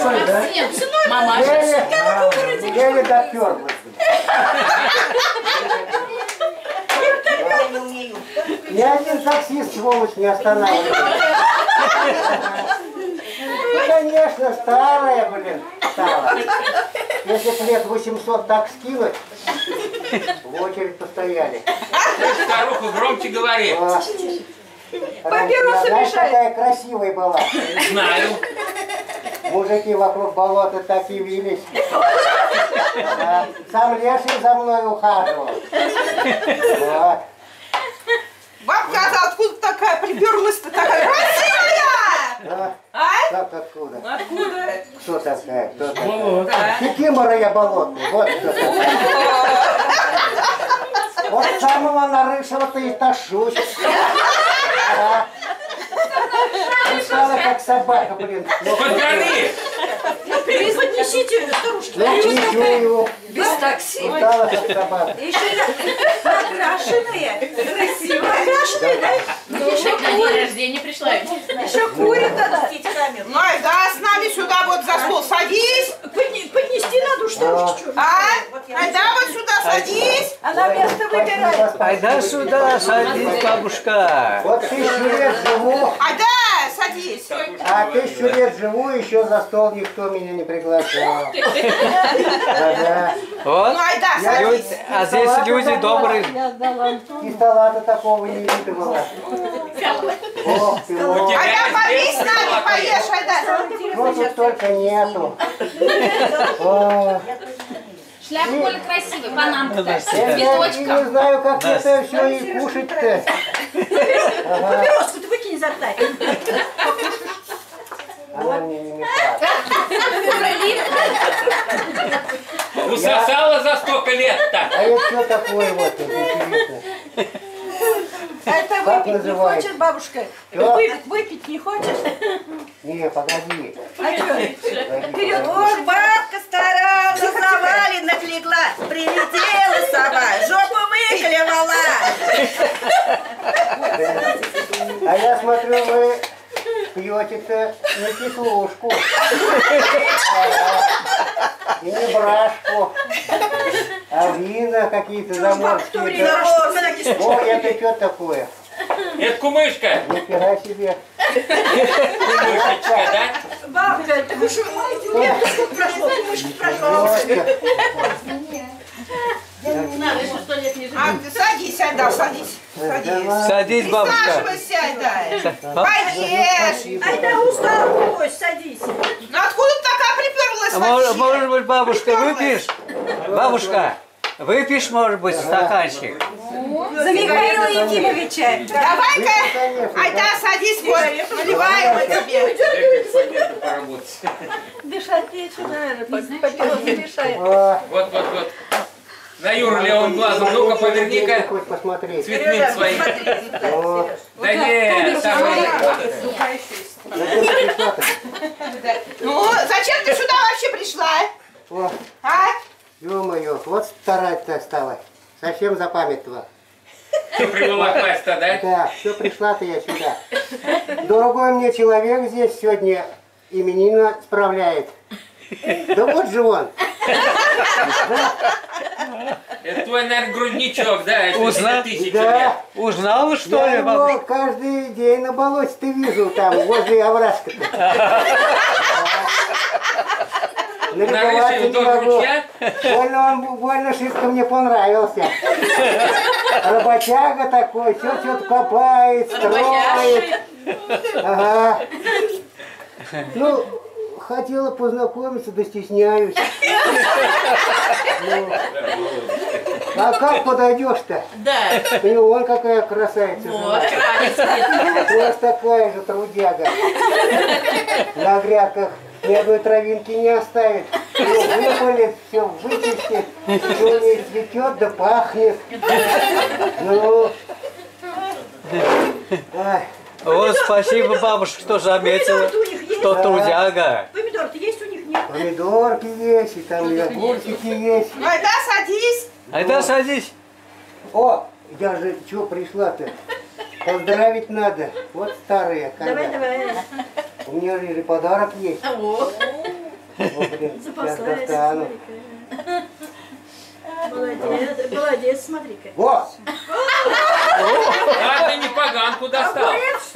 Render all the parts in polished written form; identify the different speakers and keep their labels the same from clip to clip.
Speaker 1: Мамаша.
Speaker 2: Еле доперлась. Ни один таксист, сволочь, не останавливается. Ну, конечно, старая, блин, стала. Если б лет 800 так скинуть, в очередь постояли.
Speaker 3: Старуха, громче говори.
Speaker 2: Папиросы мешают. Какая красивая была.
Speaker 3: Знаю.
Speaker 2: Мужики вокруг болота так и вились. Да. Сам Леший за мной ухаживал. Вот.
Speaker 4: Бабка, а откуда такая приперлась-то такая красивая?
Speaker 2: Да.
Speaker 4: А?
Speaker 2: Как откуда?
Speaker 4: Откуда?
Speaker 2: Кто такая? Кто такая? Кикимора я болотный. Вот кто такая. Вот самого нарышего-то и тащусь. Да. Устала как собака, блин.
Speaker 3: Подгони!
Speaker 4: Поднесите, старушки.
Speaker 2: Ну, чую.
Speaker 4: Без такси.
Speaker 2: Устала как собака.
Speaker 4: Еще накрашенная, красивая. Накрашенная, да?
Speaker 1: Еще на день рождения пришла.
Speaker 4: Еще курит она. Ну, да, с нами сюда вот за стол садись. Поднести надо, что ли? Да, вот сюда садись. Она место выбирает.
Speaker 5: Айда сюда, садись, бабушка.
Speaker 2: Вот 1000 лет живу.
Speaker 4: Да, садись.
Speaker 2: А 1000 лет живу, еще за стол никто меня не приглашал. Да-да.
Speaker 5: Вот.
Speaker 4: Ну, да, садись.
Speaker 5: А здесь люди добрые.
Speaker 2: И стола-то такого не видывала. Ох ты, ох.
Speaker 4: Да, побей с нами, поешь, да.
Speaker 2: Что тут только нету. Ох.
Speaker 1: Шляпа более красивая, панамка-то,
Speaker 2: Я
Speaker 1: с
Speaker 2: не
Speaker 1: цветочком.
Speaker 2: знаю, как это все и кушать-то. Ага.
Speaker 4: Папироску-то выкинь изо рта.
Speaker 2: Она мне не мешает.
Speaker 3: Усосала за столько лет-то.
Speaker 2: А это что такое вот, интересно?
Speaker 4: Это
Speaker 2: Как
Speaker 4: выпить не
Speaker 2: называется?
Speaker 4: хочешь, бабушка?
Speaker 2: Что?
Speaker 4: Выпить не хочешь?
Speaker 2: Не, погоди.
Speaker 4: А что? Вперед.
Speaker 6: Ох, бабка старая, на заваленных легла, прилетела сова, жопу выклевала.
Speaker 2: А я смотрю, вы пьете-то не кислушку. И не брашку. А вина какие-то заморские. Да. О, это что такое?
Speaker 3: Это кумышка.
Speaker 2: Нифига себе.
Speaker 3: Кумышечка, да?
Speaker 4: Бабка, вы что, мышку прошло, мышку прошло.
Speaker 1: Надо еще 100 лет не жить.
Speaker 4: Ты садись, да, садись. Садись.
Speaker 5: Садись, бабушка.
Speaker 4: Присаживайся, да. Поешь.
Speaker 6: Айда устал, пусть, садись.
Speaker 4: Ну откуда ты такая приперлась вообще?
Speaker 5: Может быть, бабушка, выпьешь? Бабушка, выпьешь, может быть, стаканчик?
Speaker 6: За Михаила Якимовича.
Speaker 4: Давай-ка, айда, садись, вот, наливаем мы тебе.
Speaker 3: Поработать.
Speaker 6: Дышать нечего, наверное, папиросы мешает.
Speaker 3: Вот. На Юру левым глазом, ну-ка, поверни-ка
Speaker 2: Хоть посмотреть.
Speaker 3: цветным своим.
Speaker 2: О,
Speaker 3: Да нет, там
Speaker 4: Ну, зачем ты сюда вообще пришла?
Speaker 2: о,
Speaker 4: А?
Speaker 2: ё-моё, вот старать-то стала. Совсем запамятовала.
Speaker 3: что привела класть-то, да?
Speaker 2: Да, все пришла-то я сюда. Дорогой мне человек здесь сегодня именина справляет. Да вот же он.
Speaker 3: Это твой, наверное, грудничок, да? Это
Speaker 5: Узнал?
Speaker 3: 1000 лет.
Speaker 2: Да.
Speaker 5: Узнала, что
Speaker 2: Я
Speaker 5: ли,
Speaker 2: его
Speaker 5: бабушка?
Speaker 2: каждый день на болоте-то вижу там, возле овражка-то. Налюбоваться
Speaker 3: Нарыши
Speaker 2: не
Speaker 3: вдоль
Speaker 2: могу.
Speaker 3: ручья?
Speaker 2: Больно шибко мне понравился. Работяга такой, все что-то копает, строит. Ага. Ну, хотела познакомиться, да стесняюсь. Ну, а как подойдешь-то?
Speaker 1: Да.
Speaker 2: Ну, вон какая красавица.
Speaker 1: Вот,
Speaker 2: жена. У вас такая же трудяга. На грядках ни одной травинки не оставит. Все выпалит, все вычистит. Все у ней цветет да пахнет. Ну. Ай.
Speaker 5: Вот спасибо, бабушка, что заметила,
Speaker 6: Помидоры-то у них есть?
Speaker 5: что трудяга.
Speaker 6: Помидоры-то есть у них, нет?
Speaker 2: Помидорки есть, и там и огурчики есть.
Speaker 4: Айда, садись.
Speaker 5: Айда садись.
Speaker 2: О, я же что пришла-то? Поздравить надо. Вот старые.
Speaker 6: Давай.
Speaker 2: У меня же подарок есть. О, блин, сейчас достану.
Speaker 6: Молодец, молодец, смотри-ка.
Speaker 2: Во!
Speaker 3: Ладно, не поганку достал.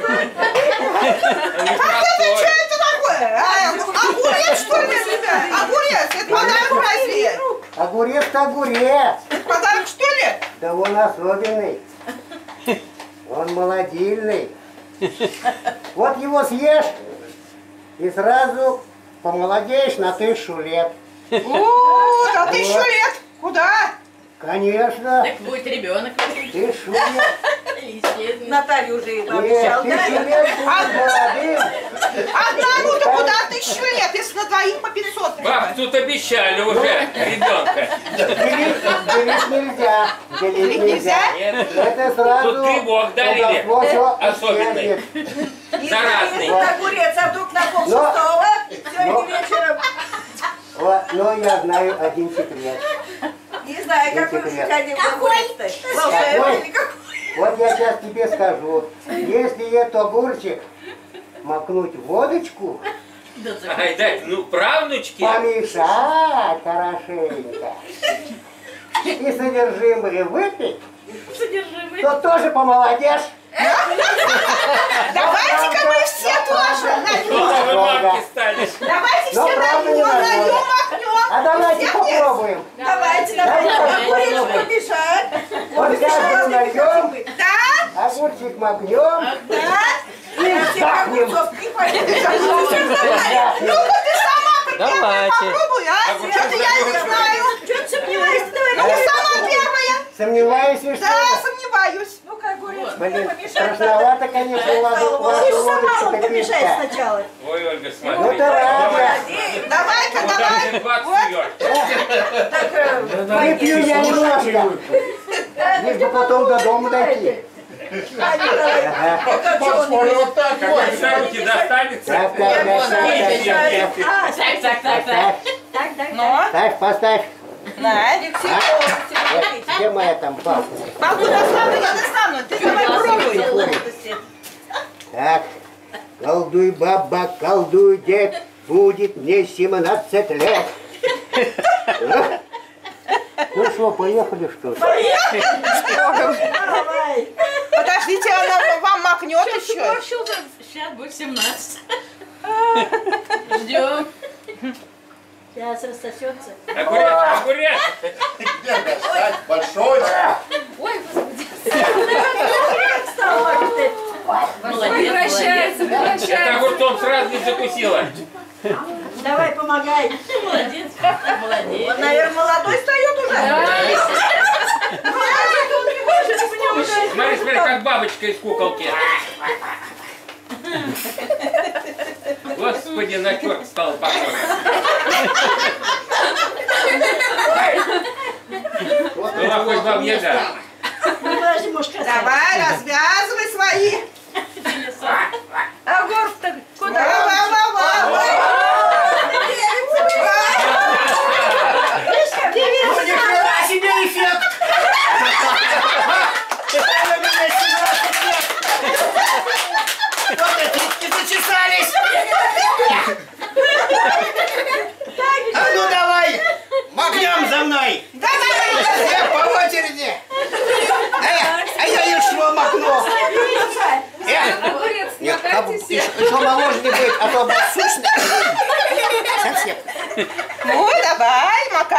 Speaker 4: Что это такое? Огурец, что ли, ребят? Огурец, это подарок разве?
Speaker 2: Огурец-то огурец!
Speaker 4: Это подарок, что ли?
Speaker 2: Да он особенный. Он молодильный. Вот его съешь и сразу помолодеешь на 1000 лет.
Speaker 4: О, на 1000 лет. Куда?
Speaker 2: Конечно.
Speaker 1: Так будет ребенок.
Speaker 2: 1000 лет.
Speaker 1: Естественно.
Speaker 6: Наталья уже
Speaker 2: Нет,
Speaker 6: обещала.
Speaker 2: 1000 лет будет молодым.
Speaker 4: Одному-то куда 1000 лет, если на двоих по 500.
Speaker 3: Баб, тут обещали уже ребенка.
Speaker 2: Делить нельзя. Делить нельзя.
Speaker 3: Нет.
Speaker 2: Это сразу...
Speaker 3: Тут грибок дарили. Особенный. Заразный.
Speaker 6: Если огурец, а вдруг на полшестого, сегодня вечером.
Speaker 2: Вот, но я знаю один секрет.
Speaker 6: Не знаю, какой вы ходил огурец-то. Волшебный какой.
Speaker 2: Вот я сейчас тебе скажу. Если этот огурчик макнуть в водочку,
Speaker 3: Ай, дать, ну, правнучки.
Speaker 2: помешать хорошенько и содержимое выпить, то тоже помолодешь.
Speaker 4: Давайте-ка мы все тоже
Speaker 3: Что вы
Speaker 2: Много.
Speaker 3: мамки стали?
Speaker 4: Давайте
Speaker 2: Но
Speaker 4: все
Speaker 2: правда не надо.
Speaker 4: нальем, макнем.
Speaker 2: А давайте
Speaker 4: Всех
Speaker 2: попробуем.
Speaker 6: Давайте,
Speaker 2: Давайте
Speaker 6: огурец
Speaker 2: попробуем.
Speaker 6: помешать.
Speaker 2: Вот сейчас нальем,
Speaker 4: нет. Да?
Speaker 2: огурчик макнем
Speaker 4: Да?
Speaker 2: и вздохнем.
Speaker 6: Огурцов не хватит.
Speaker 4: Ну-ка ты сама
Speaker 5: Давайте.
Speaker 4: попробуй, а?
Speaker 3: Огурчик
Speaker 4: Это я не
Speaker 3: загружен.
Speaker 4: знаю.
Speaker 6: Чего ты сомневаешься? Давай,
Speaker 4: Ну, сама первая.
Speaker 2: Сомневаюсь, что...
Speaker 4: Да, сомневаюсь.
Speaker 6: Ну-ка, огурец,
Speaker 2: Блин,
Speaker 6: помешать.
Speaker 2: страшновато, конечно,
Speaker 6: Ты
Speaker 2: вашу
Speaker 6: же сама
Speaker 2: водочку
Speaker 6: вот помешай
Speaker 2: пить-то.
Speaker 6: сначала.
Speaker 3: Ой, Ольга,
Speaker 2: Ну
Speaker 3: смотри.
Speaker 2: ты ладно.
Speaker 4: Давай-ка,
Speaker 3: Вот
Speaker 4: давай.
Speaker 3: даже 20
Speaker 4: Вот.
Speaker 3: суёшь.
Speaker 2: Выпью я немножко. Лишь бы потом до дома дойти. Ага.
Speaker 3: Какой санки достанется?
Speaker 2: Так, так, так, так, так,
Speaker 1: Так, так, так, так.
Speaker 2: так.
Speaker 4: Ну,
Speaker 2: Ставь, поставь.
Speaker 4: Надя.
Speaker 2: Вот, где моя там палка?
Speaker 4: Палку достану, я достану. Ты давай пробуй.
Speaker 2: Так, колдуй, баба, колдуй, дед, будет мне 17 лет. Ну что, поехали, что ли?
Speaker 6: Давай.
Speaker 4: Подождите, она вам макнет еще.
Speaker 1: Сейчас будет 17. Ждем.
Speaker 6: Сейчас рассосется.
Speaker 3: Огурец, огурец.
Speaker 7: Большой.
Speaker 1: Ой, господи.
Speaker 6: Вставай.
Speaker 1: Молодец,
Speaker 8: Превращается,
Speaker 3: Это
Speaker 8: превращается.
Speaker 3: огурцом сразу не закусила.
Speaker 6: Давай, помогай.
Speaker 1: молодец. Молодец.
Speaker 6: Он, наверное, молодой встает уже.
Speaker 3: Смотри, смотри, как бабочка из куколки. Господи, на черт стал похож. Была хоть бабьяга.
Speaker 6: Ну, подожди, может, касаться.
Speaker 4: Давай, развязывай свои.
Speaker 6: А горб-то куда?
Speaker 4: Давай.
Speaker 2: Ни хрена себе эффект! Это у меня 17 лет! Вот эти зачесались! А ну давай! Макнем за мной! Все по очереди! А я еще макну!
Speaker 8: Огурец,
Speaker 2: Нет,
Speaker 8: макайте все.
Speaker 2: еще моложе не будет, а то будет сушно. Совсем.
Speaker 4: Ну, давай, макай.